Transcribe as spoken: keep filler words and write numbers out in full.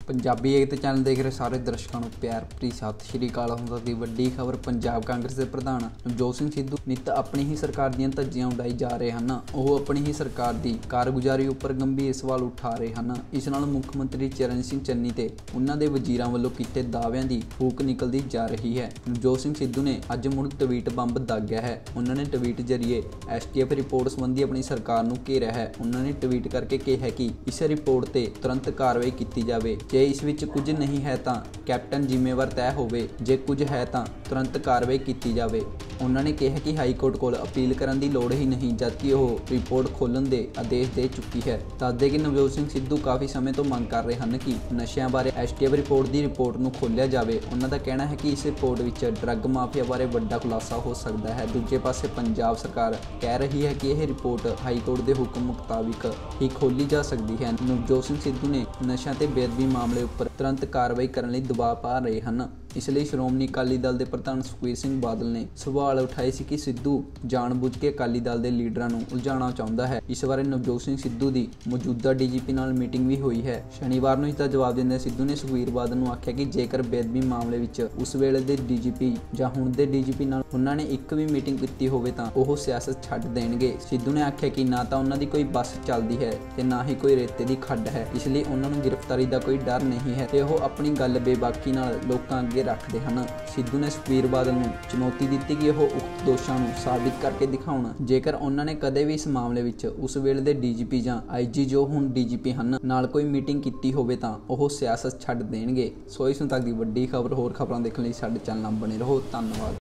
पंजाबी एकता channel देख रहे सारे दर्शकों को प्यार भरी सत श्री अकाल। हुण दी वड्डी खबर पंजाब कांग्रेस के प्रधान नवजोत सिंह सिद्धू नित अपनी ही सरकार दीयां धज्जियां उड़ाई जा रहे हैं। वो अपनी ही सरकार की कारगुजारी उपर गंभीर सवाल उठा रहे हैं। इस नाल मुख मंत्री चरण सिंह चन्नी ते उन्हां दे वजीरां वल्लों कीते दाअविआं दी फूक निकलती जा रही है। नवजोत सिंह सिद्धू ने अज मुड़ ट्वीट बंब दागिया है। उन्होंने ट्वीट जरिए एस टी एफ रिपोर्ट संबंधी अपनी सरकार नूं घेरिया है। उन्होंने ट्वीट करके कहा कि इस रिपोर्ट ते तुरंत कार्रवाई की जाए। जे इस विच कुछ नहीं है तो कैप्टन जिम्मेवार तय होवे, जे कुछ है तो तुरंत कार्रवाई की जाए। उन्होंने कहा कि हाईकोर्ट को अपील करने की लोड़ ही नहीं, जबकि वह रिपोर्ट खोलने के आदेश दे चुकी है। दस दें कि नवजोत सिंह सिद्धू काफ़ी समय तो मंग कर रहे हैं कि नशियां बारे एस टी एफ रिपोर्ट की रिपोर्ट को खोलिया जाए। उन्हों का कहना है कि इस रिपोर्ट में ड्रग माफिया बारे बड़ा खुलासा हो सकता है। दूजे पासे पंजाब सरकार कह रही है कि यह रिपोर्ट हाईकोर्ट के हुक्म मुताबिक ही खोली जा सकती है। नवजोत सिंह सिद्धू ने नशा ते बेदबी मामले उपर तुरंत कार्रवाई करने दबाव पा रहे हैं। इसलिए श्रोमणी अकाली दल के प्रधान सुखबीर सिंह बादल ने सवाल उठाए सी कि सिद्धू जानबूझ के अकाली दल के लीडरां नूं उलझाना चाहुंदा है। इस बारे नवजोत सिंह सिद्धू की मौजूदा डी जी पी नाल मीटिंग भी हुई है। शनिवार नूं इसका जवाब देंदे सिद्धू ने सुखबीर बादल नूं आख्या कि जेकर बेदबी मामले विच उस वेले दे डी जी पी जां हुण दे डी जी पी नाल उन्हां ने एक भी मीटिंग कीती होवे तां ओह सियासत छड्ड देणगे। सिद्धू ने आख्या कि ना तां उन्हां दी कोई बस चलदी है ते ना ही कोई रेते दी खड्ड है, इसलिए उन्हां नूं गिरफ्तारी दा कोई डर नहीं है ते ओह अपनी गल बेबाकी नाल लोकां अगे रखदे हन। सिद्धू ने सुखबीर बादल नूं चुनौती दी कि वह उक्त दोषां नूं साबित करके दिखाउण। जेकर उन्होंने कदे भी इस मामले विच उस वेले दे डी जी पी जां आई जी जो हुण डी जी पी हन नाल कोई मीटिंग कीती होवे तां ओह सियासत छड्ड देणगे। सो इस तक दी वड्डी खबर होर खबरां देखण लई साडे चैनल नाल बने रहो। धन्नवाद।